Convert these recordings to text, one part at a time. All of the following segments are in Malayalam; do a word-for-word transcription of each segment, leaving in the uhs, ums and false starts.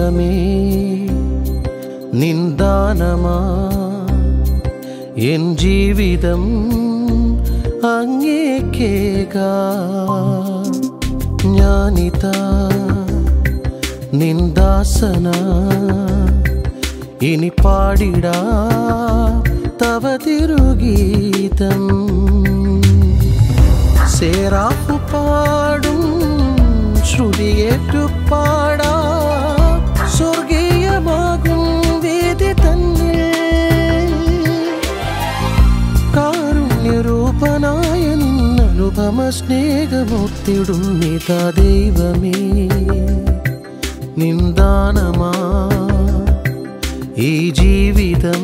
ദൈവമേ നിന്ദാനമാ എൻ ജീവിതം അങ്ങേക്കേകാ ഞാനിതാ നിന്ദാസന ഇനി പാടിടാ തവ തിരുഗീതം സേറാഫു പാടും ശ്രുതിയേറ്റു പാടാ സ്വർഗീയമാകും വേദി തന്നിൽ കാരുണ്യരൂപനായ നിന്നനുപമ സ്നേഹമൊത്തിടും നിതാ ദൈവമേ നിന്ദാനമാ ഈ ജീവിതം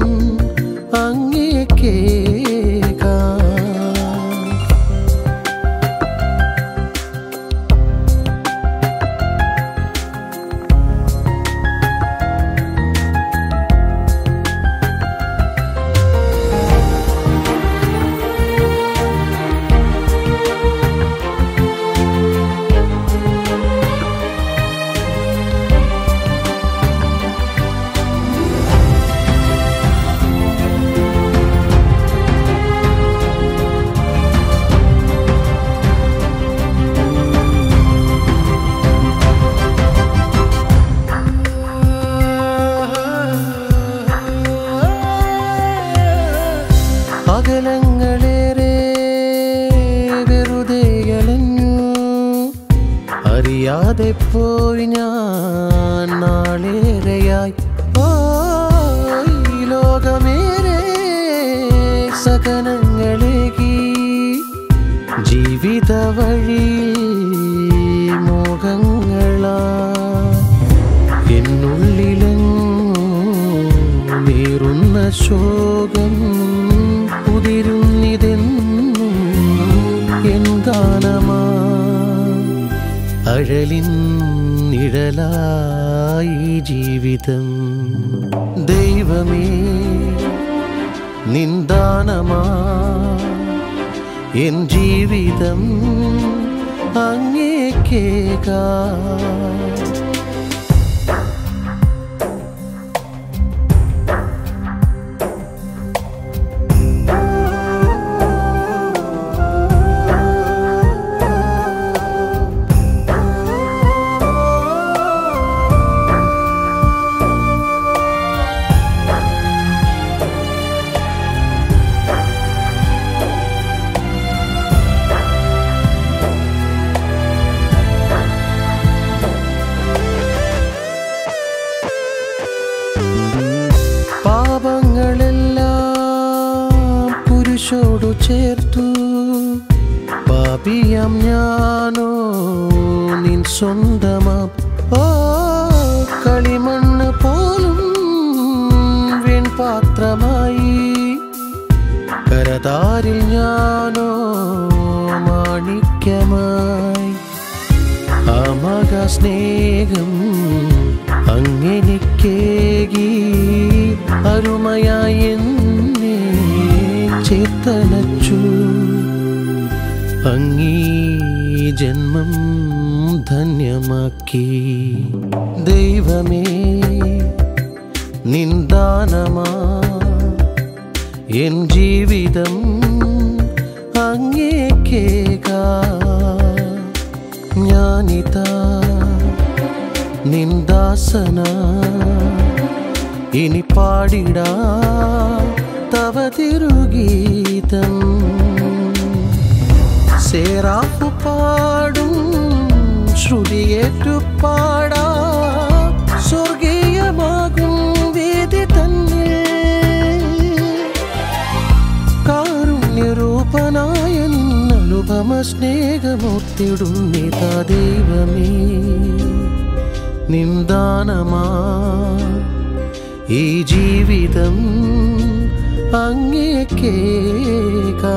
അങ്ങേക്കേകാ അകലങ്ങളേറെ വെറുതെ അലഞ്ഞു അറിയാതെ പോയി ഞാൻ നാളേറെയായി ഓ ഈ ലോകമേറെ സകലങ്ങളേകി ജീവിത വഴിയിൽ മോഹങ്ങളാ എന്നുള്ളിലെന്നേറുന്ന ശോകം ഉതിരുന്നിതെന്നും എൻ ഗാനമാ അഴലിൻ നിഴലായി ജീവിതം ദൈവമേ നിന്ദാനമാ എൻ ജീവിതം അങ്ങേക്കേകാ പാപങ്ങളെല്ലാം കുരിശോടു ചേർത്തു പാപിയാം ഞാനോ നിൻ സ്വന്തമാം ഓ കളിമണ്ണ് പോലും വെൺപാത്രമായി കരതാരിൽ ഞാനോ മാണിക്യമായി അമക സ്നേഹം അങ്ങെനിക്കേകി അരുമയായി എന്നെ ചേർത്തലച്ചു അങ്ങീ ജന്മം ധന്യമാക്കി ദൈവമേ നിന്ദാനമാ എൻ ജീവിതം അങ്ങേക്കേകാ ഞാനിതാ നിന്ദാസന ഇനി പാടിടാ തവ തിരുഗീതം സേറാഫു പാടും ശ്രുതിയേറ്റു പാടാ സ്വർഗീയമാകും വേദി തന്നിൽ കാരുണ്യരൂപനായ നിന്നനുപമ സ്നേഹമൊത്തിടും നിതാ ദൈവമേ നിന്ദാനമാ ഈ ജീവിതം അങ്ങേക്കേകാ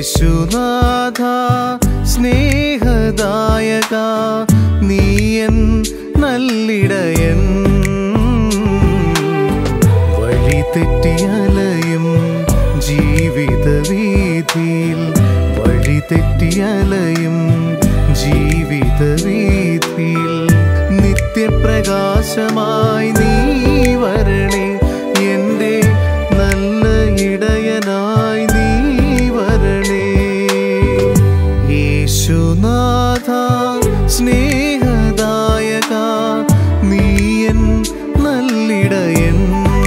യേശുനാഥ സ്നേഹദായക നീയൻ നല്ലിടയൻ വഴി തെറ്റിയലയും ജീവിതവീഥിയിൽ വഴി തെറ്റിയലയും ജീവിതവീഥിയിൽ നിത്യപ്രകാശമായി നീ വരണേ എൻ്റെ നല്ല ഇടയനായി നീ വരണേ യേശുനാഥ സ്നേഹദായക നീയൻ നല്ലിടയൻ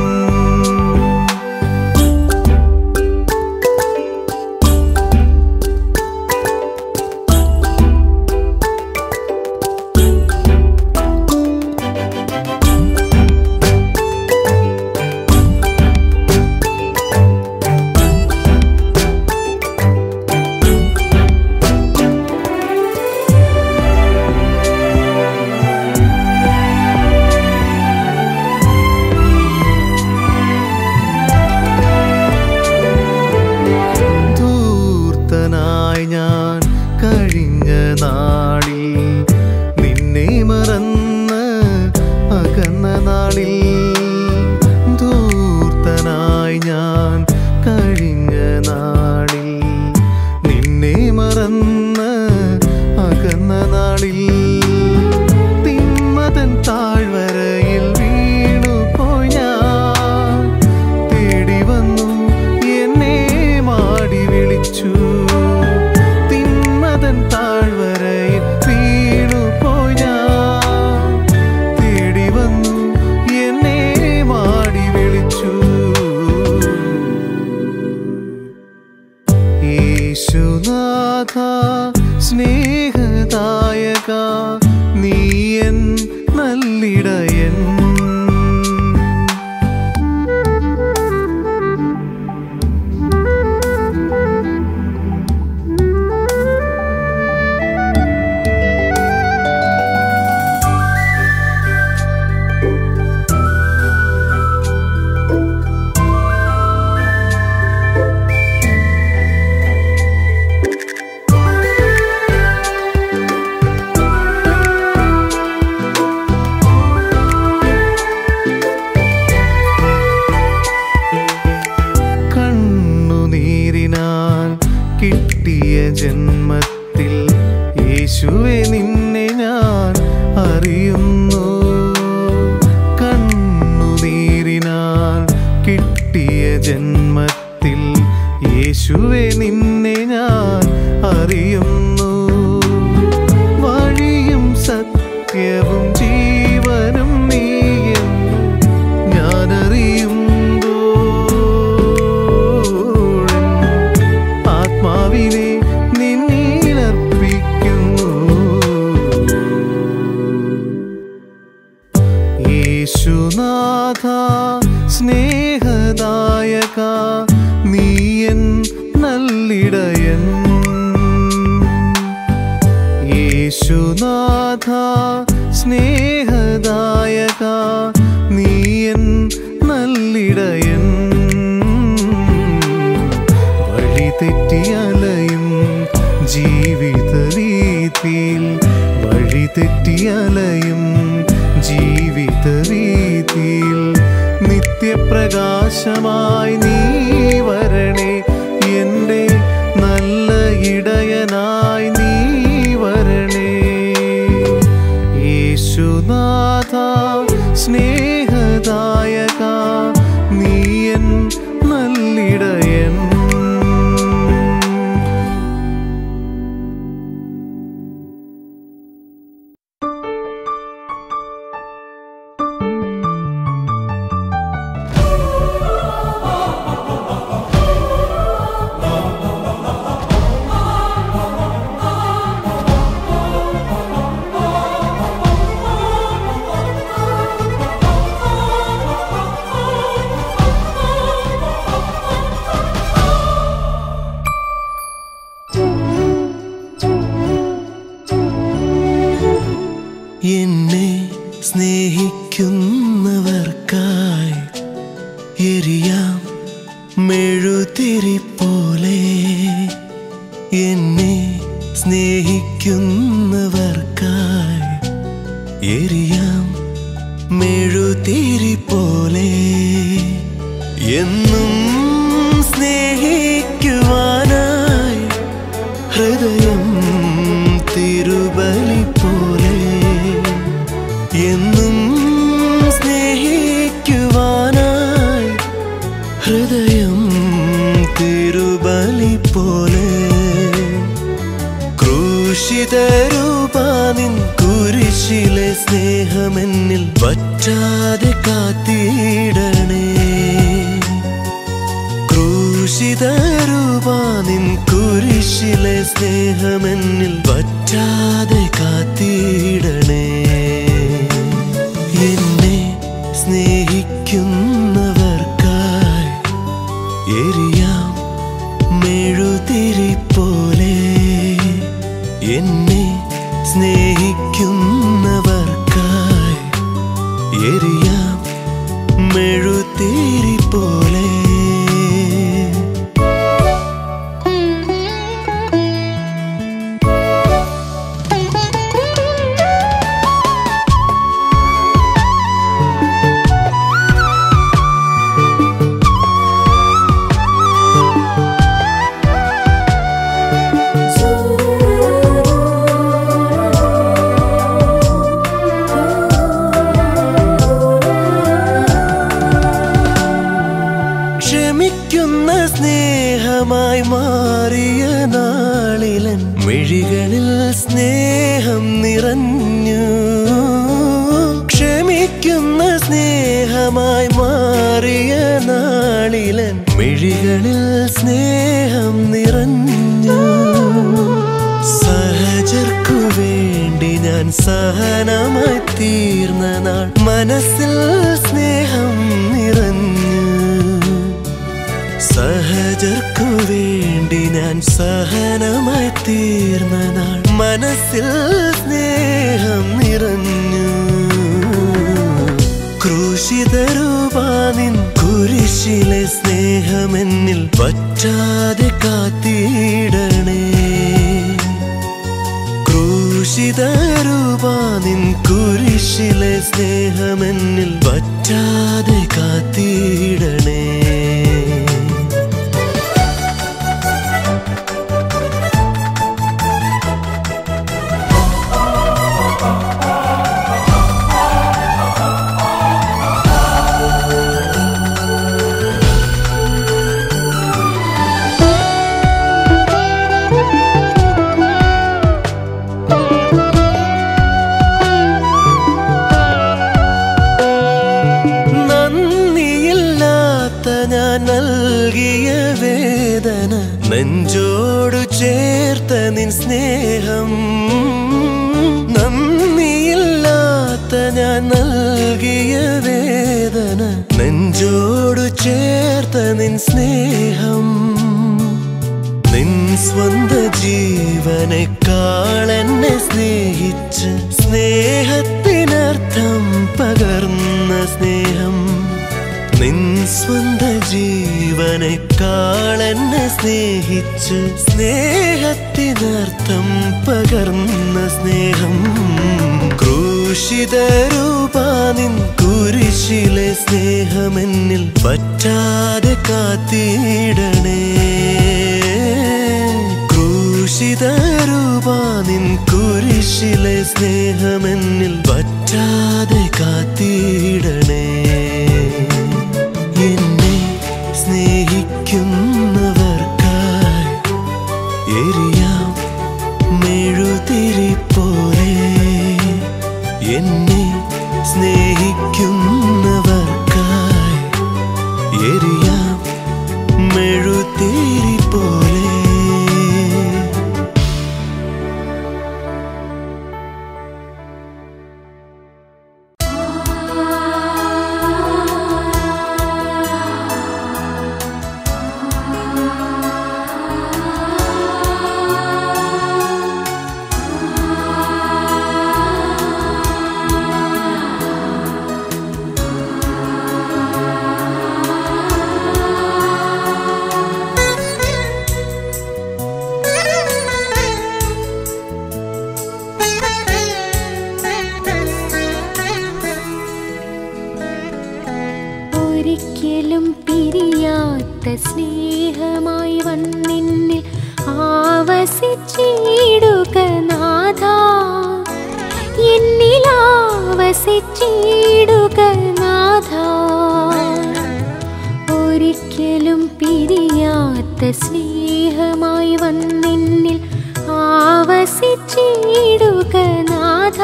ഞാൻ കഴിഞ്ഞ നാളിൽ നിന്നെ മറന്ന് അകന്ന നാളിൽ ധൂർത്തനായി ഞാൻ കഴിഞ്ഞ നാളിൽ നിന്നെ മറന്ന് അകന്ന നാളിൽ തിന്മതൻ താഴ്വരയിൽ വീണുപോയി ഞാൻ തേടി വന്നു എന്നെ മാടി വിളിച്ചു താഴ്വരയിൽ വീണുപോയി ഞാൻ തേടി വന്നു എന്നെ മാടി വിളിച്ചു യേശുനാഥ സ്നേഹദായക നീയൻ നല്ലിടയൻ കിട്ടിയ ജന്മത്തിൽ യേശുവേ നിന്നെ ഞാൻ അറിയുന്നു കണ്ണുനീരിനാൽ കിട്ടിയ ജന്മത്തിൽ യേശുവേ നിന്നെ ഞാൻ അറിയുന്നു വഴിയും സത്യവും ജീവനും നീയെന്ന് ഞാനറിയും ആത്മാവിനെ നിന്നിലർപ്പിക്കുന്നു യേശുനാഥ സ്നേഹദായക നീയൻ നല്ലിടയൻ യേശുനാഥ സ്നേഹദായക നീയൻ നല്ലിടയൻ വഴി തെറ്റിയലയും ജീവിതവീഥിയിൽ വഴി തെറ്റിയലയും ജീവിതവീഥിയിൽ നിത്യപ്രകാശമായി നീ വരണേ എൻ്റെ നല്ല ഇടയനായി നീ വരണേ യേശുനാഥ സ്നേഹദായക നീയൻ നല്ലിടയൻ എന്നെ സ്നേഹിക്കുന്നവർക്കായി എരിയാം മെഴുതിരി പോലെ എന്നെ സ്നേഹിക്കുന്നവർക്കായി എരിയാം മെഴുതിരി പോലെ എന്നും സ്നേഹിക്കുവാനായി ഹൃദയം തിരുബലി പോലെ എന്നും സ്നേഹിക്കുവാനായി ഹൃദയം തിരുബലി പോലെ ക്രൂശിതരൂപാനിൻ കുരിശിലെ സ്നേഹമെന്നിൽ വറ്റാതെ കാത്തിടണേ ക്രൂശിതരൂപാനിൻ കുരിശിലെ സ്നേഹമെന്നിൽ വറ്റാതെ കാത്തിടണേ എന്നെ സ്നേഹിക്കുന്നവർക്കായി എരിയാം മെഴുതിരി പോലെ എന്നെ സ്നേഹിക്കുന്നവർക്കായി എരിയാം മെഴുതിരി പോലെ സ്നേഹമായി മാറിയ നാളിലൻ മിഴികളിൽ സ്നേഹം നിറഞ്ഞു ക്ഷമിക്കുന്ന സ്നേഹമായി മാറിയ നാളിലൻ മിഴികളിൽ സ്നേഹം നിറഞ്ഞു സഹജർക്കു വേണ്ടി ഞാൻ സഹനമായി തീർന്ന നാൾ മനസ്സിൽ സ്നേഹം നിറഞ്ഞു സഹജർക്കു വേണ്ടി ഞാൻ സഹനമായി തീർന്ന നാൾ മനസ്സിൽ സ്നേഹം നിറഞ്ഞു ക്രൂശിതരൂപാനിൻ കുരിശിലെ സ്നേഹമെന്നിൽ വറ്റാതെ കാത്തിടണേ ക്രൂശിതരൂപാനിൻ കുരിശിലെ സ്നേഹമെന്നിൽ വറ്റാതെ കാത്തിടണേ നൽകിയ വേദന നെഞ്ചോടു ചേർത്ത നിൻ സ്നേഹം നന്ദിയില്ലാത്ത ഞാൻ നൽകിയ വേദന നെഞ്ചോടു ചേർത്ത നിൻ സ്നേഹം നിൻ സ്വന്ത ജീവനേക്കാൾ എന്നെ സ്നേഹിച്ച് സ്നേഹത്തിനർത്ഥം പകർന്ന സ്നേഹം നിൻ സ്വന്ത ജീവനേക്കാൾ എന്നെ സ്നേഹിച്ച് സ്നേഹത്തിനർത്ഥം പകർന്ന സ്നേഹം ക്രൂശിതരൂപാനിൻ കുരിശിലെ സ്നേഹമെന്നിൽ വറ്റാതെ കാത്തിടണേ ക്രൂശിതരൂപാനിൻ കുരിശിലെ സ്നേഹമെന്നിൽ വറ്റാതെ കാത്തിടണേ എന്നെ സ്നേഹിക്കുന്നവർക്കായി എരിയാം മെഴുതിരി പോലെ എന്നെ സ്നേഹിക്കുന്നവർക്കായി എരിയാം മെഴുതിരി പോലെ വസിച്ചിടുക നാഥ, എന്നിലാവസിച്ചിടുക നാഥ. ഒരിക്കലും പിരിയാത്ത സ്നേഹമായി വന്നിന്നിൽ ആവസിച്ചിടുക നാഥ,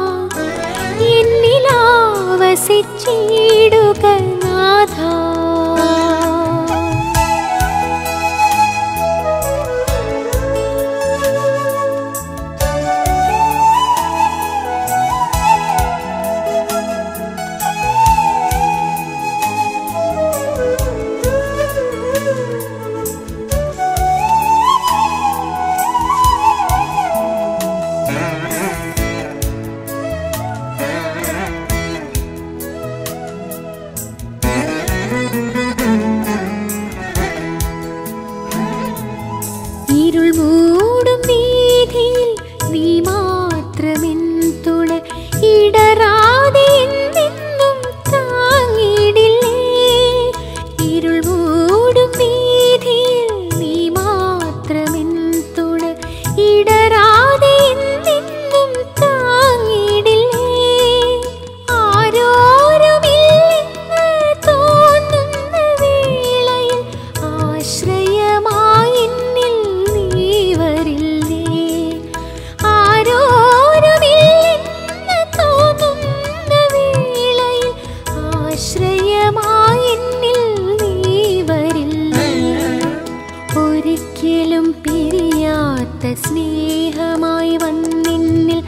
എന്നിലാവസിച്ചിടുക നാഥ. ഇരുൾ മൂടും വീഥിയിൽ നീ മാത്രമെൻ തുണ, ഇടറാതെ എന്നെന്നും താങ്ങിടില്ലേ. ഇരുൾ മൂടും വീഥിയിൽ നീ മാത്രമെൻ തുണ, ഇടറാതെ എന്നെന്നും താങ്ങിടില്ലേ. ആരോരുമില്ലെന്ന് തോന്നുന്ന വേളയിൽ ആശ്രയമായി സ്നേഹമായി വന്നിന്നിൽ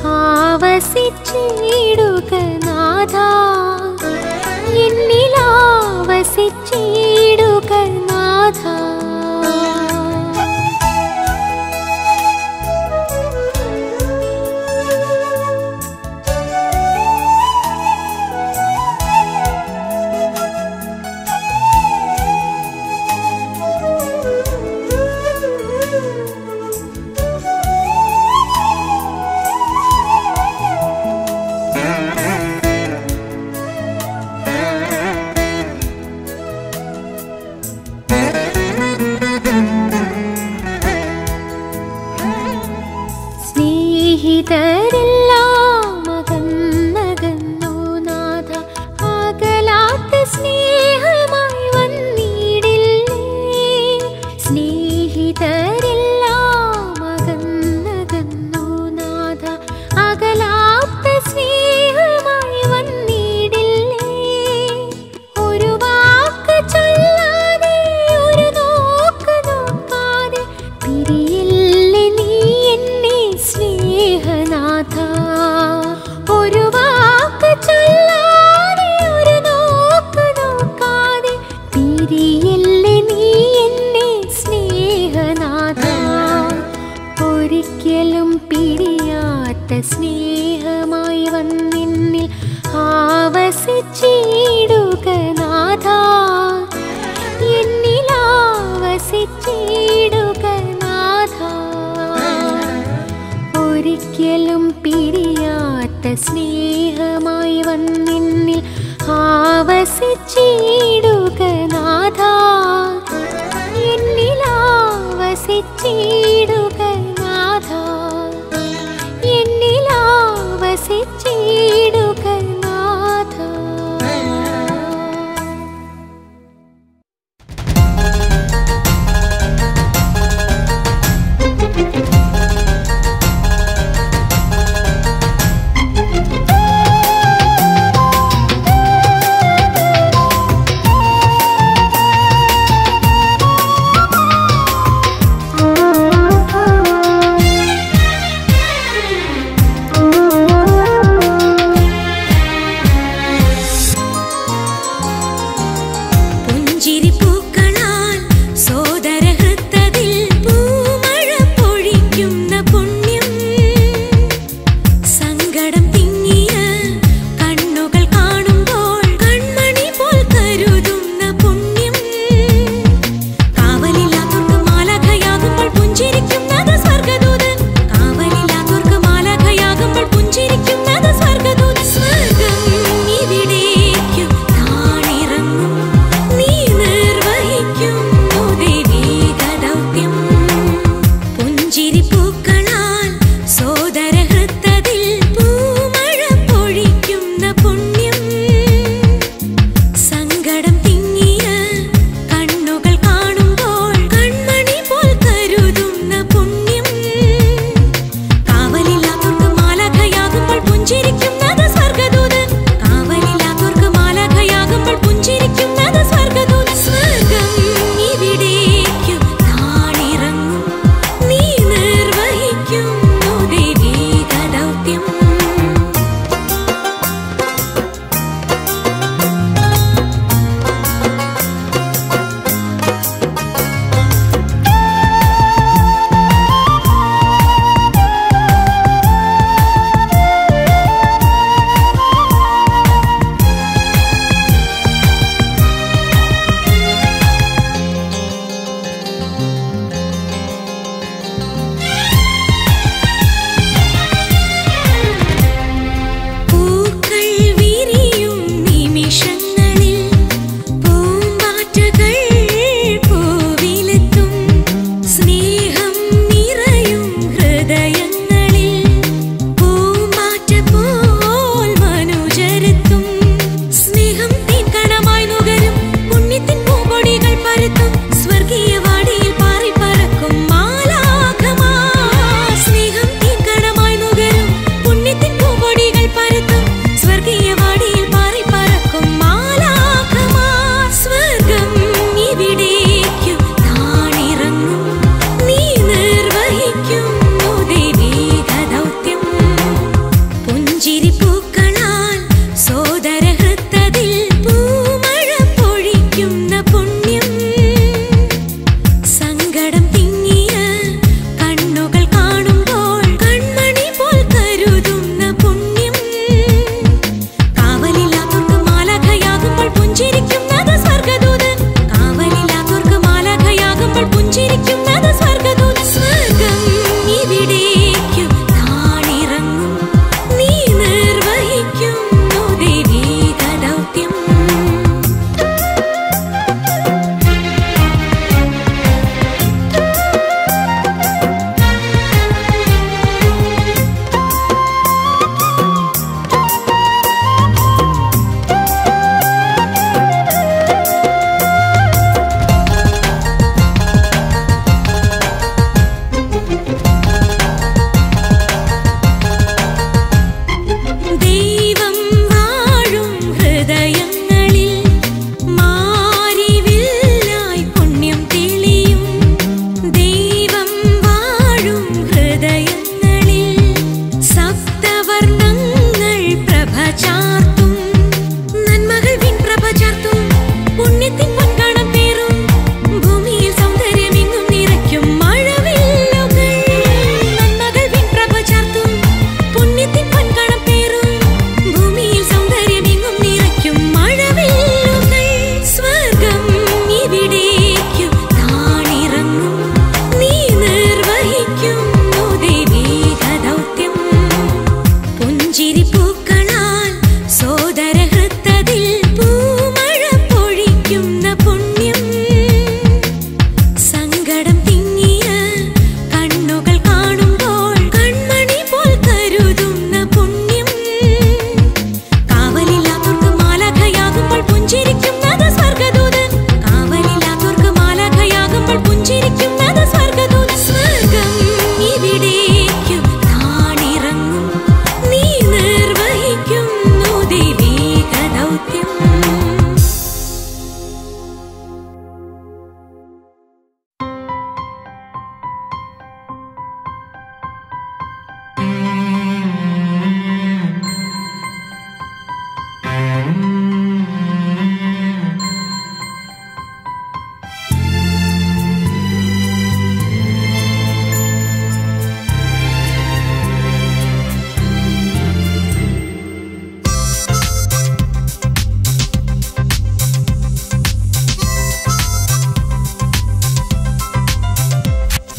ആവസിച്ചിടുക നാഥ, എന്നിലാവസിച്ചിടുക നാഥ. സ്നേഹിതരെല്ലാം അകന്നകന്നു നാഥ, അകലാത്ത സ്നേഹമായി വന്നിടില്ലേ. സ്നേഹിതരെല്ലാം അകന്നകന്നു നാഥ, അകലാത്ത സ്നേഹമായി വന്നിടില്ലേ. ഒരു വാക്ക് ചൊല്ലാതെ, ഒരു നോക്ക് നോക്കാതെ പിരിയില്ലേ നീ എന്നെ സ്നേഹനാഥ. ഒരു വാക്ക് ചൊല്ലാതെ, ഒരു നോക്ക് നോക്കാതെ പിരിയില്ലേ നീ എന്നെ സ്നേഹനാഥ. ഒരിക്കലും പിരിയാത്ത സ്നേഹമായി വന്നിന്നിൽ ആവസിച്ചിടുക നാഥ, എന്നിലാവസിച്ചിടുക നാഥ. ഒരിക്കലും പിരിയാത്ത സ്നേഹമായി വന്നിന്നിൽ ആവസിച്ചിടുക നാഥ, എന്നിലാവസിച്ചിടുക നാഥ, എന്നിലാവസിച്ചിടുക നാഥ. Oh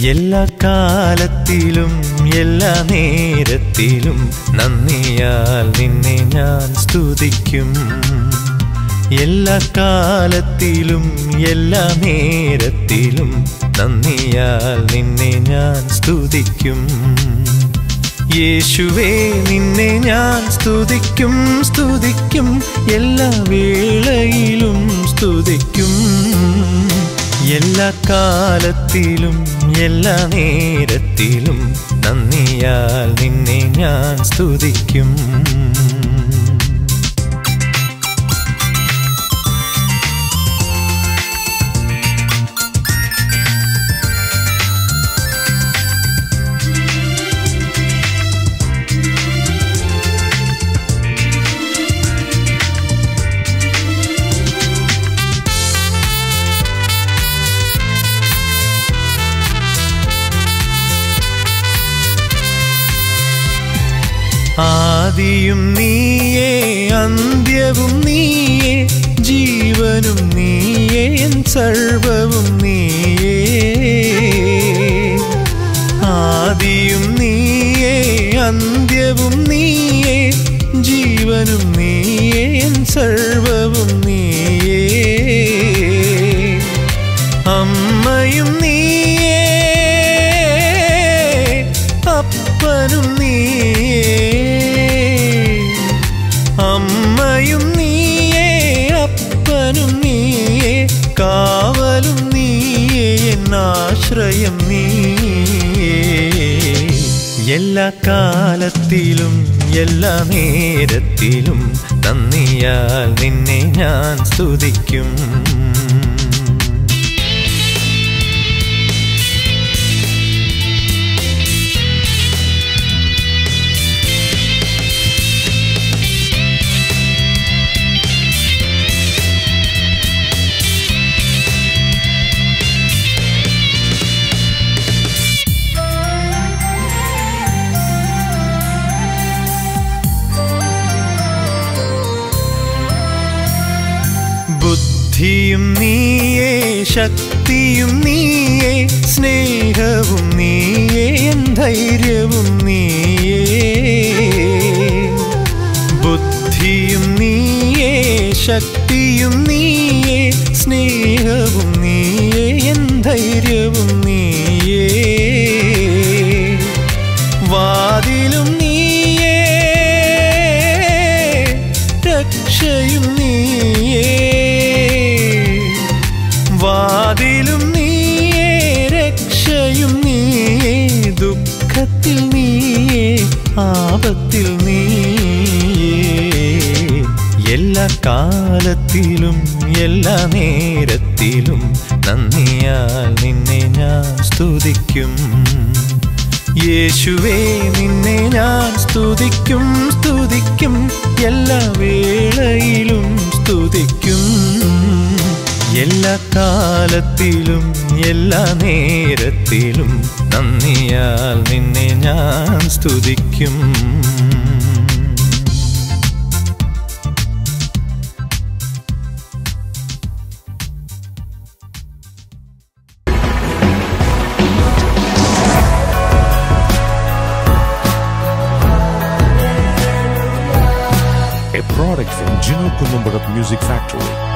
എല്ലാ കാലത്തിലും എല്ലാ നേരത്തിലും നന്ദിയാൽ നിന്നെ ഞാൻ സ്തുതിക്കും. എല്ലാ കാലത്തിലും എല്ലാ നേരത്തിലും നന്ദിയാൽ നിന്നെ ഞാൻ സ്തുതിക്കും. യേശുവേ നിന്നെ ഞാൻ സ്തുതിക്കും സ്തുതിക്കും എല്ലാ വേളയിലും സ്തുതിക്കും. എല്ലാ കാലത്തിലും എല്ലാ നേരത്തിലും നന്ദിയാൽ നിന്നെ ഞാൻ സ്തുതിക്കും. ആദിയും നീയേ അന്ത്യവും നീയേ ജീവനും നീയേ എൻ സർവവും നീയേ. ആദിയും നീയേ അന്ത്യവും നീയേ ജീവനും നീയേ എൻ സർവവും നീയേ. അമ്മയും നീയേ അപ്പനും നീയേ. അമ്മയും നീയേ അപ്പനും നീയേ കാവലും നീയേ എന്നാശ്രയം നീയേ. എല്ലാ കാലത്തിലും എല്ലാ നേരത്തിലും നന്ദിയാൽ നിന്നെ ഞാൻ സ്തുതിക്കും. ബുദ്ധിയും നീയേ ശക്തിയും നീയേ സ്നേഹവും നീയേ ധൈര്യവും നീയേ. ബുദ്ധിയും നീയേ ശക്തിയും നീയേ സ്നേഹവും നീയേ ധൈര്യവും നീയേ. വാതിലും നീയേ രക്ഷയും നീയേ. വാതിലും നീയേ രക്ഷയും നീയേ ദുഃഖത്തിൽ നീയേ ആപത്തിൽ നീയേ. എല്ലാ കാലത്തിലും എല്ലാ നേരത്തിലും നന്ദിയാൽ നിന്നെ ഞാൻ സ്തുതിക്കും. യേശുവേ നിന്നെ ഞാൻ സ്തുതിക്കും സ്തുതിക്കും എല്ലാ വേളയിലും സ്തുതിക്കും. എല്ലാ കാലത്തിലും എല്ലാ നേരത്തിലും നന്ദിയാൽ നിന്നെ ഞാൻ സ്തുതിക്കും. A product from Gino Columbarat Music Factory.